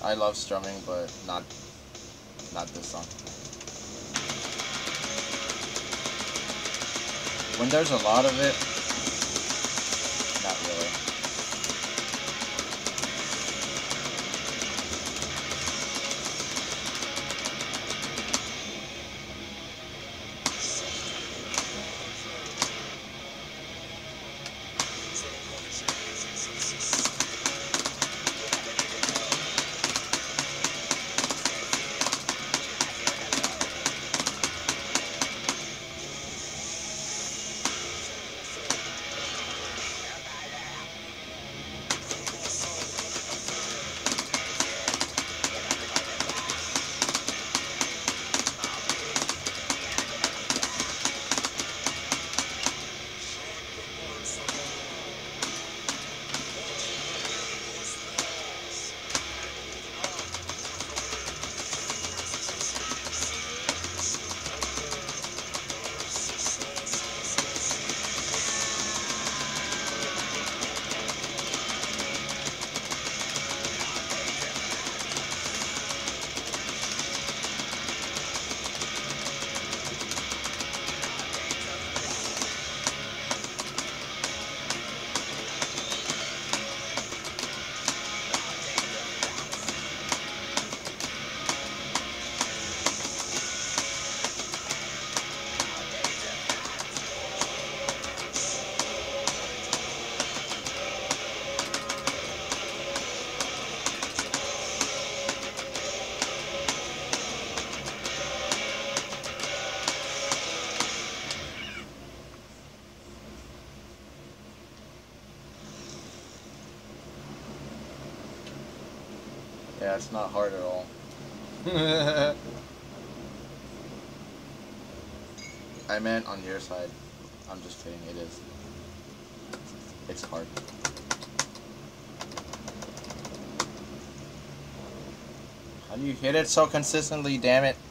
I love strumming, but not this song. When there's a lot of it, not really. Yeah, it's not hard at all. I meant on your side. I'm just kidding, it is. It's hard. How do you hit it so consistently, damn it?